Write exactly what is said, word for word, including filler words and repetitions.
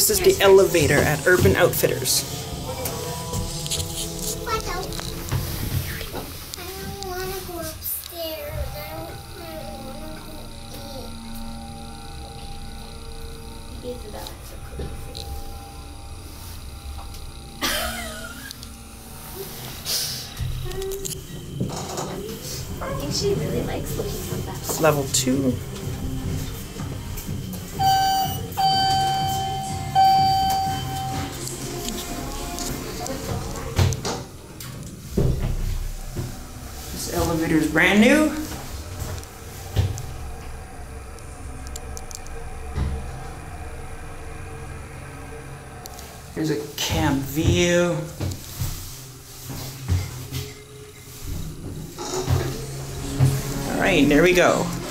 This is the elevator at Urban Outfitters. I don't want to go upstairs. I don't, I don't want to go eat. Eat the bags of cookies. I think she really likes looking at that. It's level two. This elevator is brand new. Here's a cam view. All right, there we go.